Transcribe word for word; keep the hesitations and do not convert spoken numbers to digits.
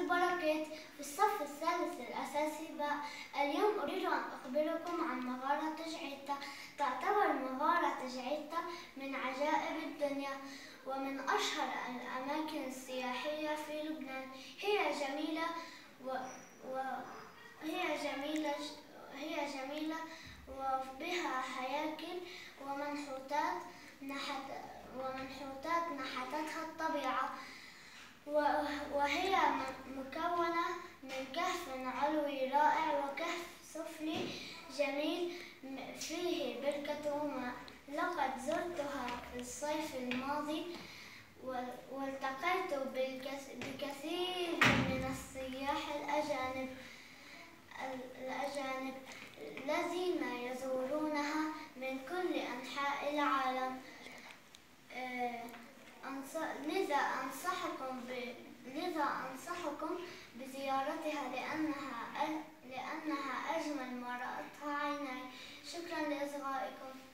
بركات في الصف الثالث الأساسي باء. اليوم أريد أن أخبركم عن مغارة تجعيتا. تعتبر مغارة تجعيتا من عجائب الدنيا ومن أشهر الأماكن السياحية في لبنان. هي جميلة و... وهي جميلة هي جميلة وبها هياكل ومنحوتات نحت ومنحوتات نحتتها الطبيعة، وهي مكونة من كهف علوي رائع وكهف سفلي جميل فيه بركة ماء. لقد زرتها في الصيف الماضي والتقيت بكثير من السياح الأجانب الأجانب الذين يزورونها من كل أنحاء العالم. لذا أنصحكم لذا أنصحكم بزيارتها لأنها لأنها أجمل ما رأتها عيناي. شكرا لإصغائكم.